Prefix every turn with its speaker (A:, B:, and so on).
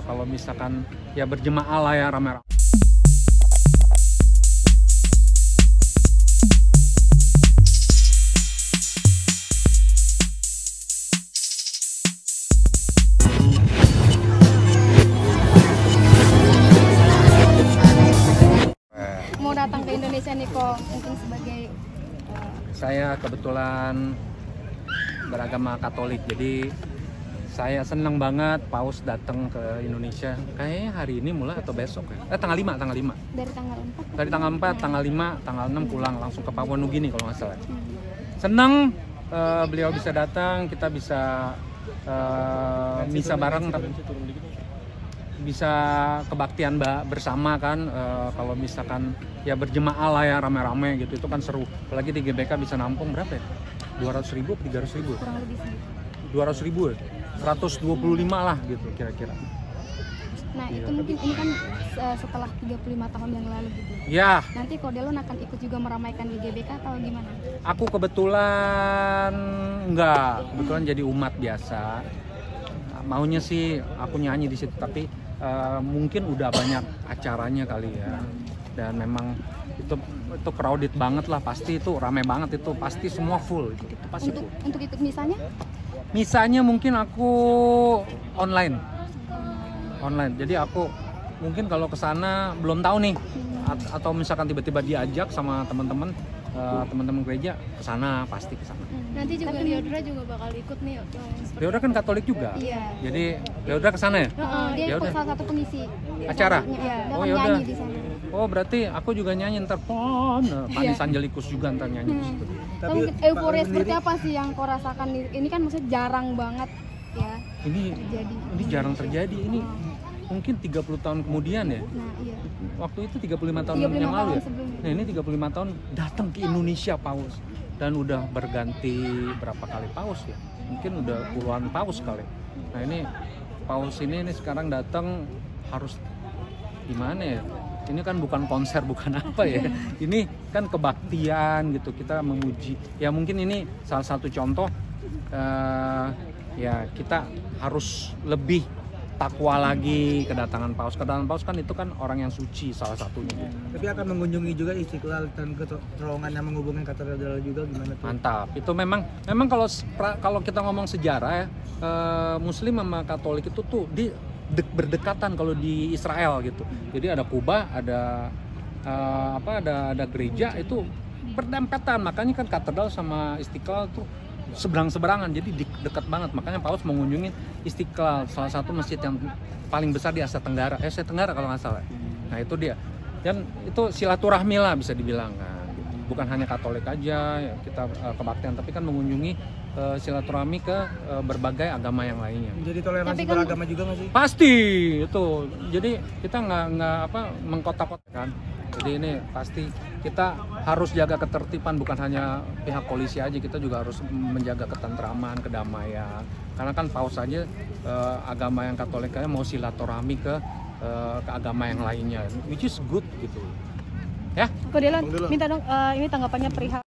A: kalau misalkan ya berjemaah lah ya rame-rame.
B: Mau datang ke Indonesia nih kok, mungkin sebagai
A: Saya kebetulan beragama Katolik, jadi saya senang banget Paus datang ke Indonesia. Kayaknya hari ini mulai atau besok ya? Tanggal 5.
B: dari tanggal 4.
A: Dari tanggal 4, tanggal 5, tanggal 6 pulang langsung ke Papua Nugini kalau nggak salah. Senang beliau bisa datang, kita bisa misa bareng, bisa kebaktian bersama kan. Kalau misalkan ya berjemaah lah ya rame-rame gitu, itu kan seru. Apalagi di GBK bisa nampung berapa ya? 200.000 atau 300.000?
B: Kurang lebih sih.
A: 200.000 ya? 125 lah gitu kira-kira.
B: Nah itu mungkin ini kan setelah 35 tahun yang lalu gitu.
A: Ya,
B: Nanti Kodelon akan ikut juga meramaikan di GBK atau gimana?
A: aku kebetulan kebetulan jadi umat biasa. Maunya sih aku nyanyi di situ, tapi mungkin udah banyak acaranya kali ya. Dan memang itu crowded banget lah, pasti itu rame banget, itu pasti semua full itu pasti full.
B: Untuk ikut misanya?
A: Misalnya mungkin aku online. Jadi aku mungkin kalau ke sana belum tahu nih, atau misalkan tiba-tiba diajak sama teman-teman gereja ke sana, pasti ke sana.
B: Nanti juga Leodra juga bakal ikut nih.
A: Leodra kan Katolik juga.
B: Iya.
A: Jadi Leodra ke sana ya?
B: Dia
A: Ya
B: ikut
A: udah.
B: salah satu pengisi
A: Acara?
B: Iya, dia
A: Oh,
B: akan
A: ya udah.
B: nyanyi di sana.
A: Oh, berarti aku juga nyanyi ntar Panis Angelikus juga ntar nyanyi di situ.
B: Tapi mungkin euforia seperti apa sih yang kau rasakan? Ini kan maksudnya jarang banget ya
A: Ini jarang terjadi. Ini mungkin 30 tahun kemudian ya.
B: Nah iya.
A: Waktu itu 35 tahun
B: 35
A: yang lalu ya.
B: tahun sebelumnya.
A: Nah, ini 35 tahun datang ke Indonesia Paus, dan udah berganti berapa kali Paus ya? Mungkin udah puluhan Paus kali. Nah, ini Paus ini sekarang datang harus gimana ya? Ini kan bukan konser, bukan apa ya. Ini kan kebaktian gitu, kita memuji. Ya mungkin ini salah satu contoh ya kita harus lebih takwa lagi kedatangan Paus. Kedatangan Paus kan itu kan orang yang suci salah satunya.
C: Tapi akan mengunjungi juga Istiqlal dan terowongan yang menghubungkan katedral juga, gimana tuh?
A: Mantap. Itu memang kalau kita ngomong sejarah ya, Muslim sama Katolik itu tuh berdekatan kalau di Israel gitu. Jadi ada Kubah, ada ada gereja itu berdempetan. Makanya kan katedral sama Istiqlal tuh seberang-seberangan, jadi dekat banget. Makanya Paus mengunjungi Istiqlal, salah satu masjid yang paling besar di Asia Tenggara kalau nggak salah. Nah itu dia, dan itu silaturahmi lah bisa dibilang kan. Bukan hanya Katolik aja ya, kita kebaktian, tapi kan mengunjungi silaturahmi ke berbagai agama yang lainnya.
C: Jadi toleransi
B: kan,
C: beragama juga nggak sih?
A: Pasti itu, jadi kita nggak mengkotak-kotakan. Jadi ini pasti kita harus jaga ketertiban, bukan hanya pihak polisi aja, kita juga harus menjaga ketentraman, kedamaian. Karena kan Paus aja agama yang Katolik aja mau silaturahmi ke agama yang lainnya, which is good gitu. Ya.
B: Kodelon, minta dong ini tanggapannya perihal